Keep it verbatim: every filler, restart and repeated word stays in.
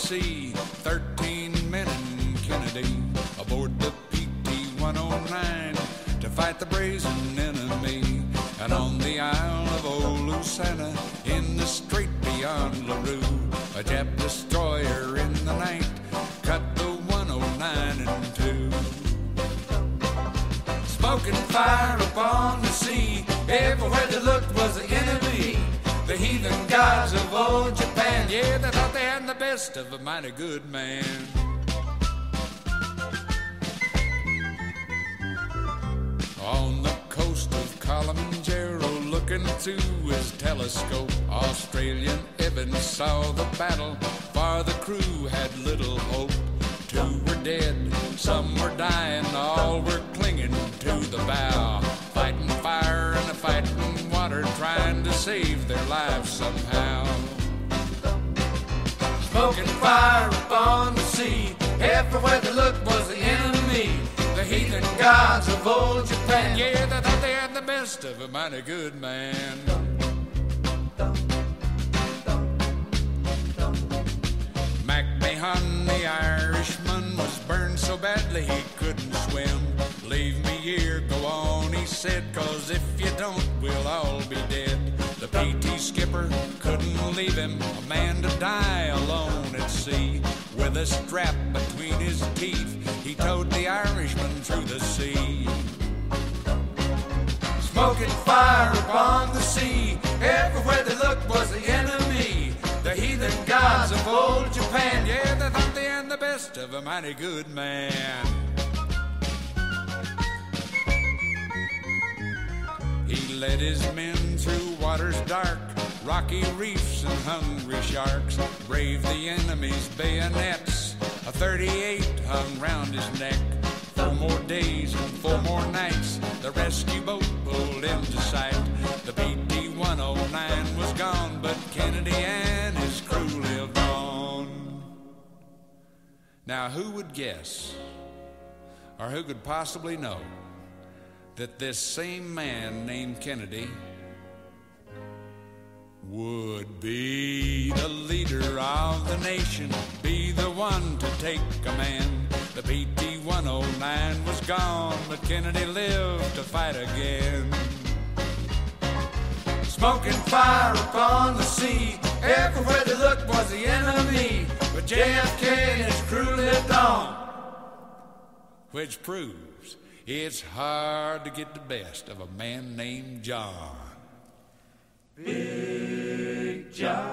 sea. Thirteen men in Kennedy aboard the P T one oh nine to fight the brazen enemy. And on the Isle of Olasana, in the strait beyond Naru, a Jap destroyer in the night cut the one oh nine in two. Smoke and fire upon the sea, everywhere they looked was the enemy. The heathen gods of old Japan, yeah, they thought they had the best of a mighty good man. On the coast of Kolombangara, looking through his telescope, Australian Evans saw the battle, for the crew had little hope. Two were dead, some were dying, all were clinging to the bow, fighting fire and a fighting water, trying to save their lives somehow. Smoke and fire upon the sea, everywhere they looked was the enemy. The heathen gods of old Japan, yeah, they thought they had the best of a mighty good man. MacMahon, the Irishman, was burned so badly he couldn't swim. Leave me here, go on, he said, cause if you don't, we'll all be dead. The P T skipper couldn't leave him, a man to die alone at sea. With a strap between his teeth, he towed the Irishman through the sea. Smoke and fire upon the sea, everywhere they looked was the enemy. The heathen gods of old Japan, yeah, they thought they had the best of a mighty good man. He led his men through waters dark, rocky reefs and hungry sharks, braved the enemy's bayonets, a thirty-eight hung round his neck. Four more days and four more nights, the rescue boat pulled into sight. The P T one oh nine was gone, but Kennedy and his crew lived on. Now who would guess, or who could possibly know, that this same man named Kennedy would be the leader of the nation, be the one to take command. The P T one oh nine was gone, but Kennedy lived to fight again. Smoke and fire upon the sea, everywhere they looked was the enemy. But J F K and his crew lived on, which proves it's hard to get the best of a man named John. Big John.